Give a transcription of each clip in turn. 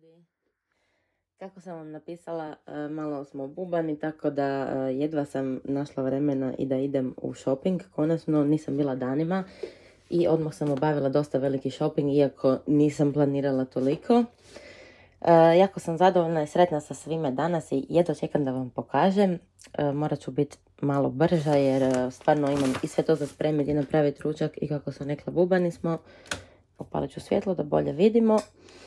ljudi. Kako sam vam napisala, malo smo bubani, tako da jedva sam našla vremena i da idem u shopping. Konačno nisam bila danima i odmah sam obavila dosta veliki shopping, iako nisam planirala toliko. Jako sam zadovoljna i sretna sa svime danas i jedva čekam da vam pokažem. Morat ću biti malo brža jer stvarno imam i sve to za spremiti i napraviti ručak i kako sam rekla, bubani smo. Upalit ću svjetlo da bolje vidimo.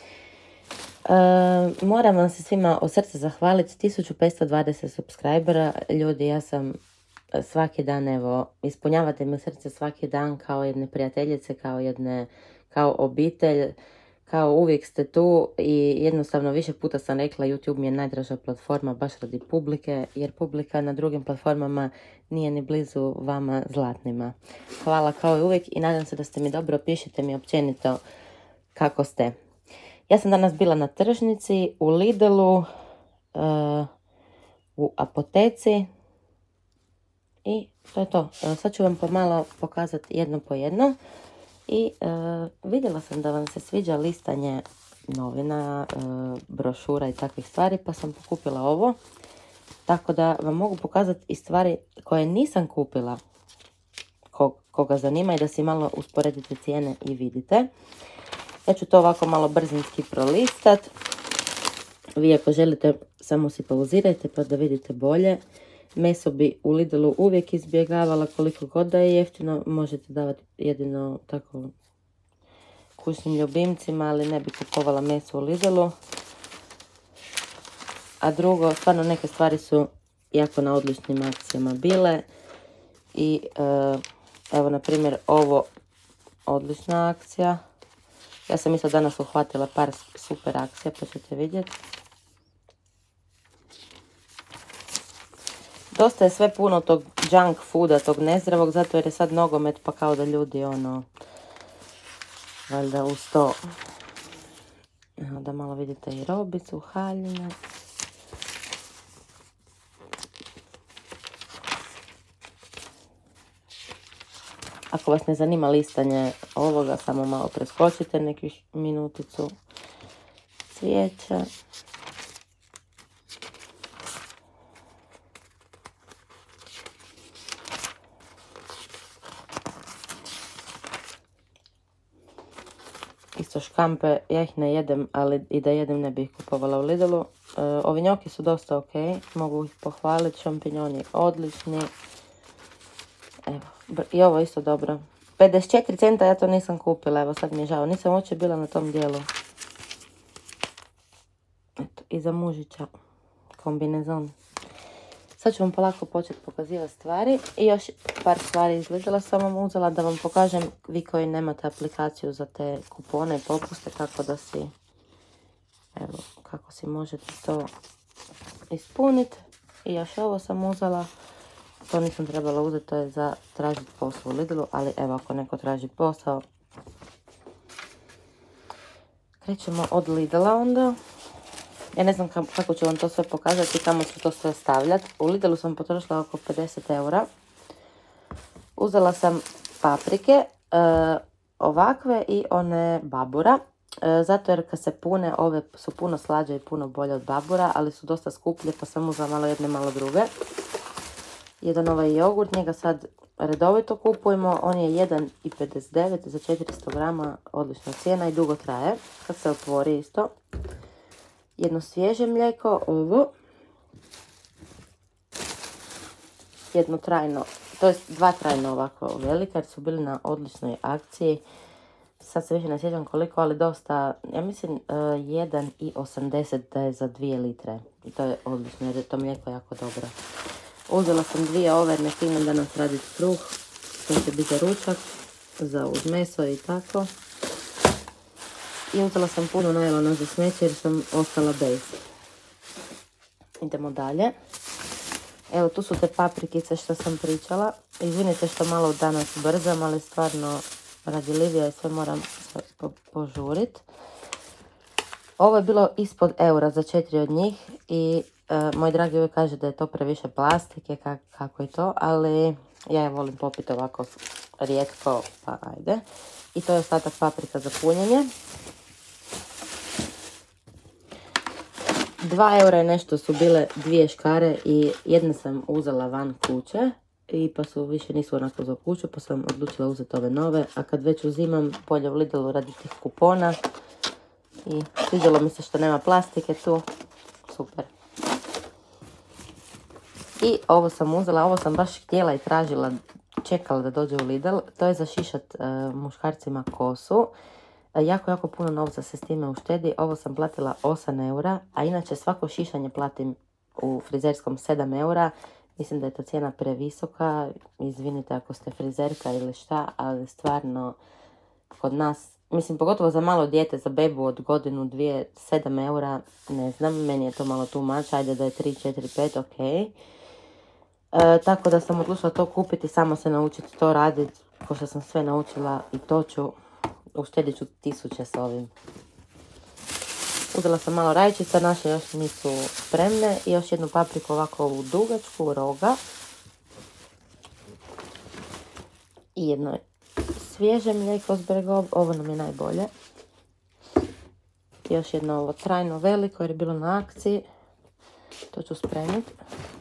Moram vam se svima od srca zahvaliti, 1520 subscribera. Ljudi, ja sam svaki dan, evo, ispunjavate mi srce svaki dan kao jedne prijateljice, kao obitelj, kao uvijek ste tu i jednostavno više puta sam rekla, YouTube mi je najdraža platforma baš radi publike, jer publika na drugim platformama nije ni blizu vama zlatnima. Hvala kao i uvijek i nadam se da ste mi dobro, pišite mi općenito kako ste. Ja sam danas bila na tržnici, u Lidlu, u apoteci i to je to. Sad ću vam pomalo pokazati jedno po jedno. I vidjela sam da vam se sviđa listanje novina, brošura i takvih stvari, pa sam pokupila ovo. Tako da vam mogu pokazati i stvari koje nisam kupila, koga zanima, i da si malo usporedite cijene i vidite. Ja ću to ovako malo brzinski prolistat. Vi ako želite samo si pauzirajte pa da vidite bolje. Meso bi u Lidlu uvijek izbjegavala, koliko god da je jeftino, možete davati jedino tako kućnim ljubimcima, ali ne bi kupovala meso u Lidlu. A drugo, stvarno neke stvari su jako na odličnim akcijama bile. I evo na primjer ovo, odlična akcija. Ja sam isto danas uhvatila par super akcija, pa ćete vidjeti. Dosta je sve puno tog junk fooda, tog nezdravog, zato jer je sad nogomet, pa kao da ljudi valjda uz to. Evo da malo vidite i robicu, haljine. Ako vas ne zanima listanje ovoga, samo malo preskočite nekih minuticu. Cvijeća. Isto škampe, ja ih ne jedem, ali i da jedem ne bih kupovala u Lidlu. Ovi njoki su dosta ok, mogu ih pohvaliti, šampinjoni odlični. Evo, i ovo isto dobro. 54 centa, ja to nisam kupila, evo sad mi je žao, nisam uopće bila na tom dijelu. Eto, i za mužića kombinezon. Sad ću vam polako početi pokazivati stvari. I još par stvari izgledala sam vam uzela da vam pokažem, vi koji nemate aplikaciju za te kupone i popuste, kako da si, evo, kako si možete to ispuniti. I još ovo sam uzela. To nisam trebala uzeti, to je za tražiti posao u Lidlu, ali evo ako neko traži posao. Krećemo od Lidla onda. Ja ne znam kako ću vam to sve pokazati i kamo ću to sve stavljati. U Lidlu sam potrošila oko 50 eura. Uzela sam paprike, ovakve i one babura. Zato jer kad se pune, ove su puno slađe i puno bolje od babura, ali su dosta skuplje, pa sam uzela malo jedne, malo druge. Jedan ovaj jogurt, njega sad redovito kupujemo, on je 1,59 za 400 grama, odlična cijena i dugo traje, kad se otvori isto. Jedno svježe mlijeko, ovo. Jedno trajno, to je dva trajno ovako velika, jer su bili na odličnoj akciji. Sad se više ne sjećam koliko, ali dosta, ja mislim 1,80 da je za 2 litre. I to je odlično, jer je to mlijeko jako dobro. Uzela sam 2 overne fine danas raditi kruh. To će biti za ručak, za uz meso i tako. I uzela sam puno najlona za smeće jer sam ostala bez. Idemo dalje. Evo tu su te paprikice što sam pričala. Izvinite što malo danas brzam, ali stvarno radi Livija i sve moram požuriti. Ovo je bilo ispod eura za 4 od njih i moj dragi uvijek kaže da je to previše plastike, kako je to, ali ja je volim popiti ovako rijetko, pa ajde. I to je ostatak paprika za punjenje. 2 eura i nešto su bile 2 škare i jedne sam uzela van kuće i pa su više nisu onako za kuću, pa sam odlučila uzeti ove nove, a kad već uzimam bolje u Lidlu radi tih kupona i sviđalo mi se što nema plastike tu, super. I ovo sam uzela, ovo sam baš htjela i tražila, čekala da dođe u Lidl, to je za šišat muškarcima kosu. Jako puno novca se s time uštedi. Ovo sam platila 8 eura, a inače svako šišanje platim u frizerskom 7 eura. Mislim da je to cijena previsoka, izvinite ako ste frizerka ili šta, ali stvarno kod nas, mislim pogotovo za malo dijete, za bebu od godinu, 2, 7 eura, ne znam, meni je to malo too much, ajde da je 3, 4, 5, ok. Tako da sam odlučila to kupiti, samo se naučiti to raditi, ko što sam sve naučila i to ću. Uštedit ću 1000 s ovim. Uzela sam malo rajčica, naše još nisu spremne. I još jednu papriku ovako u dugačku, roga. I jedno svježe mlijeko s bregov, ovo nam je najbolje. I još jedno ovo trajno veliko jer je bilo na akciji. To ću spremiti.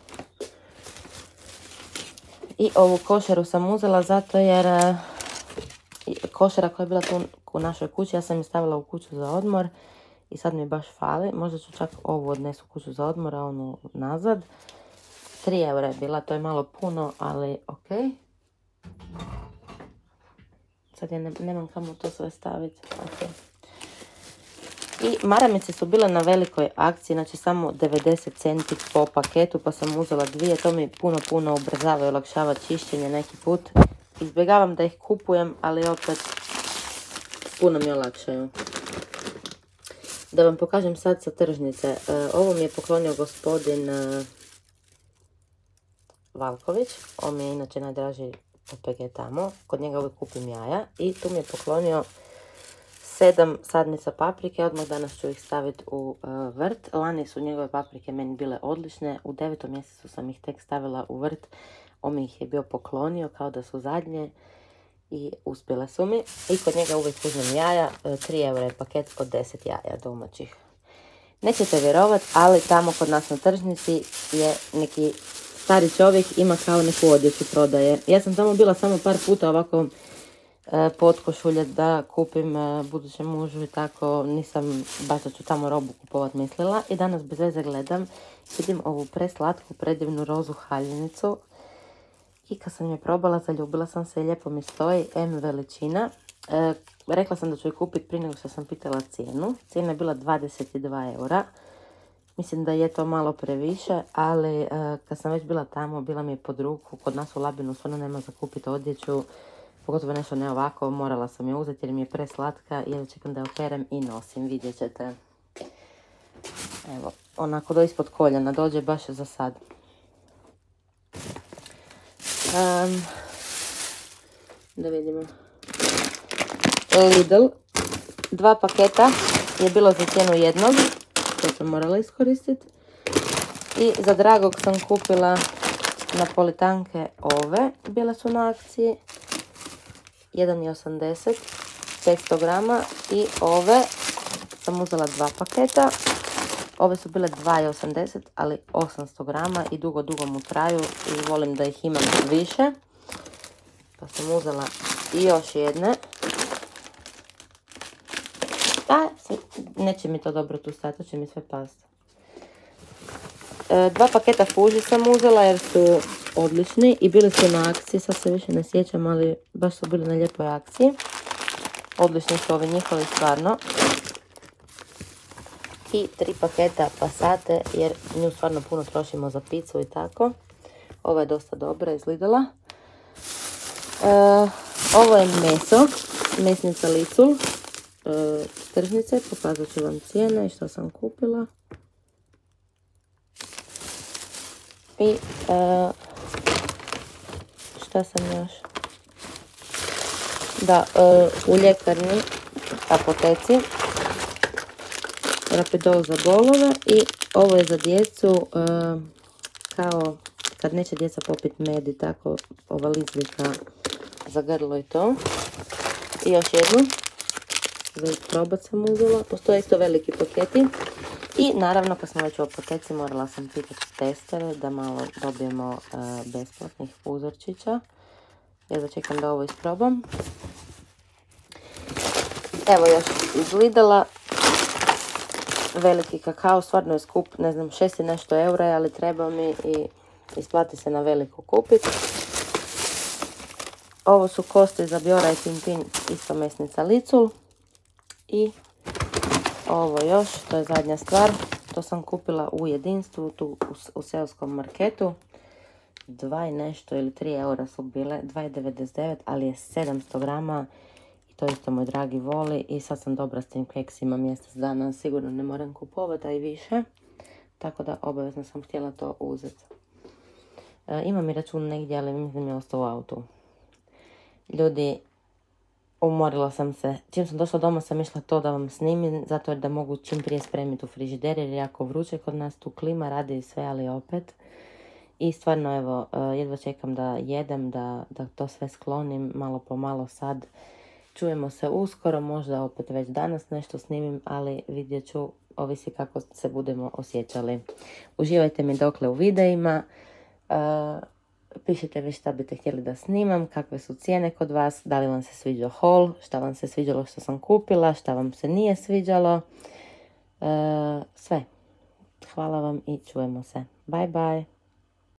I ovu košaru sam uzela zato jer košara koja je bila tu u našoj kući, ja sam je stavila u kuću za odmor i sad mi baš fali. Možda ću čak ovu odnesu u kuću za odmor, a onu nazad. 3 eura je bila, to je malo puno, ali ok. Sad ja nemam kamo to sve staviti. Okay. I maramice su bile na velikoj akciji, znači samo 90 centi po paketu, pa sam uzela 2. To mi puno ubrzava i olakšava čišćenje neki put. Izbjegavam da ih kupujem, ali opet puno mi olakšaju. Da vam pokažem sad sa tržnice. Ovo mi je poklonio gospodin Valković. On mi je inače najdraži OPG tamo. Kod njega uvijek kupim jaja. I tu mi je poklonio 7 sadnica paprike. Odmah danas ću ih staviti u vrt. Lani su njegove paprike meni bile odlične. U 9. mjesecu sam ih tek stavila u vrt. On mi ih je bio poklonio kao da su zadnje i uspjele su mi. I kod njega uvijek uzmem jaja, 3 eura je paket od 10 jaja domaćih. Nećete vjerovat, ali tamo kod nas na tržnici je neki stari čovjek, ima kao neku odjeću prodaje. Ja sam tamo bila samo par puta ovako potkošulje da kupim budućem mužu i tako, nisam baš da ću tamo robu kupovat mislila. I danas bez veze gledam, vidim ovu preslatku, predivnu rozu haljinicu. I kad sam je probala, zaljubila sam se i lijepo mi stoji, M veličina. Rekla sam da ću je kupiti prije nego što sam pitala cijenu. Cijena je bila 22 eura. Mislim da je to malo previše, ali kad sam već bila tamo, bila mi je pod ruku. Kod nas u Labinu stvarno nema za kupiti odjeću. Pogotovo nešto ne ovako, morala sam je uzeti jer mi je preslatka. I čekam da je operem i nosim, vidjet ćete. Evo, onako do ispod koljena, dođe baš za sad. Da vidimo. Lidl. 2 paketa je bilo za cijenu jednog. To sam morala iskoristiti. I za dragog sam kupila napolitanke ove. Bile su na akciji. 1,80. 500 grama. I ove sam uzela 2 paketa. Ove su bile 2,80, ali 800 grama i dugo mu traju i volim da ih imam više. Pa sam uzela i još jedne. Neće mi to dobro tu stati, to će mi sve pasti. 2 paketa Fuži sam uzela jer su odlični i bili su na akciji, sad se više ne sjećam, ali baš su bili na lijepoj akciji. Odlični su ovi njihovi stvarno. I 3 paketa Passate jer nju stvarno puno trošimo za picu i tako. Ovo je dosta dobra iz Lidla. Ovo je meso, mesnica Licul, tržnice, pokazat ću vam cijene i što sam kupila. I šta sam još? Da, u ljekarni, apoteci, Rapidol za bolove i ovo je za djecu kao kad neće djeca popiti med i tako, ova lizvika za grlo i to. I još jednu, za isprobat sam uzela. Postoje isto veliki paketi. I naravno, kad smo već u apoteci, morala sam pitati testere da malo dobijemo besplatnih uzorčića. Ja čekam da ovo isprobam. Evo još iz Lidla. Veliki kakao, stvarno je skup, ne znam, 6 i nešto eura, ali treba mi i isplati se na veliko kupiti. Ovo su kosti za Bjora i Tintin, isto mesnica Licul. I ovo još, to je zadnja stvar, to sam kupila u jedinstvu, tu u seoskom marketu. 2 i nešto ili 3 eura su bile, 2,99, ali je 700 grama. I to isto moj dragi voli i sad sam dobra s tim keksima, mjesec dana sigurno ne moram kupovati, a i više. Tako da obavezno sam htjela to uzeti. Imam i račun negdje, ali mislim je ostao u autu. Ljudi, umorila sam se. Čim sam došla doma sam išla to da vam snimim, zato da mogu čim prije spremiti u frižider, jer je jako vruće kod nas, tu klima radi i sve, ali opet. I stvarno, evo, jedva čekam da jedem, da to sve sklonim malo po malo sad. Čujemo se uskoro, možda opet već danas nešto snimim, ali vidjet ću, ovisi kako se budemo osjećali. Uživajte mi dokle u videima. Pišite mi šta biste htjeli da snimam, kakve su cijene kod vas, da li vam se sviđao haul, šta vam se sviđalo što sam kupila, šta vam se nije sviđalo. Sve. Hvala vam i čujemo se. Bye bye.